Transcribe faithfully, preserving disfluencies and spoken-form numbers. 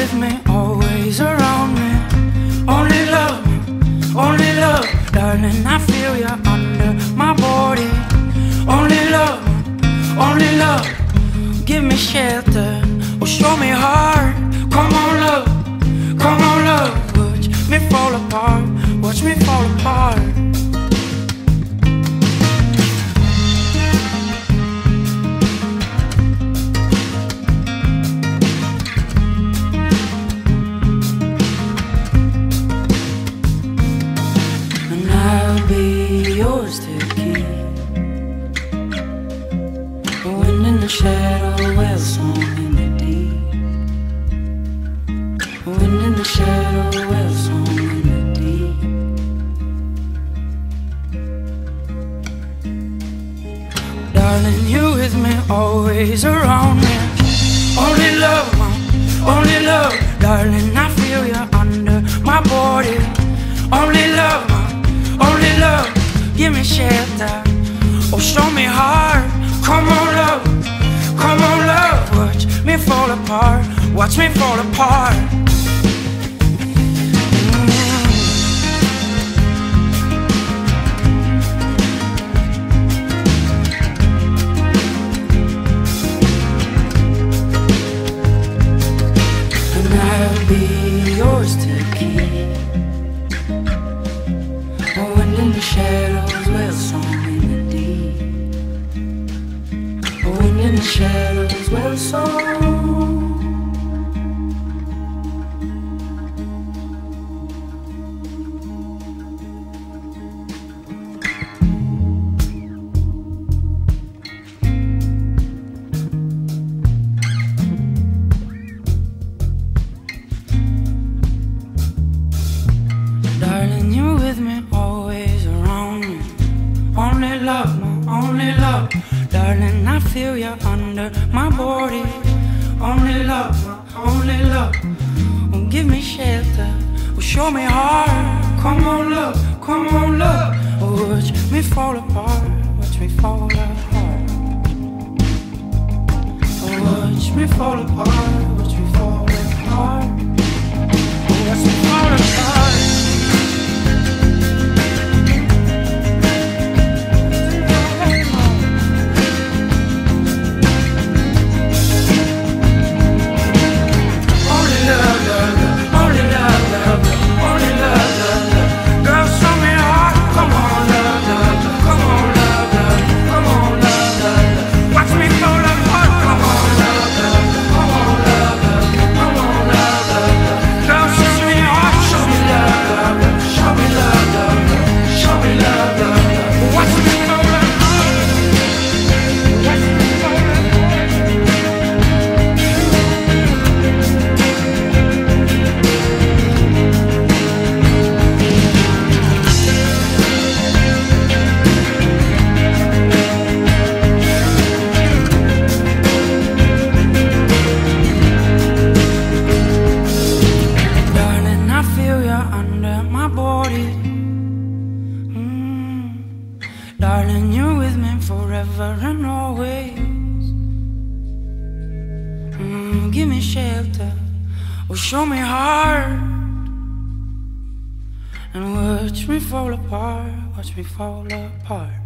with me, always around me. Only love, only love, darling, I feel you under my body. Only love, only love, give me shelter or show me heart. Come on love, come on love, watch me fall apart, watch me fall apart. I'll be yours to keep. Wind in the shadow, well song in the deep. Wind in the shadow, well song in the deep. Darling, you with me, always around me. Only love, only love, darling, I feel you under my body. Only love, only love, give me shelter or show me heart. Come on love, come on love, watch me fall apart, watch me fall apart. And I'll be yours to keep. Wind in the shadows, well song in the deep. Wind in the shadows, well song. Darling, you with me, always around me. Only love, my only love, darling, I feel you under my body. Only love, my only love, will give me shelter, will show me heart. Come on love, come on love, watch me fall apart, watch me fall apart. Watch me fall apart, watch me fall apart, watch me fall apart. Darling, you're with me forever and always. mm, Give me shelter or show me heart, and watch me fall apart, watch me fall apart.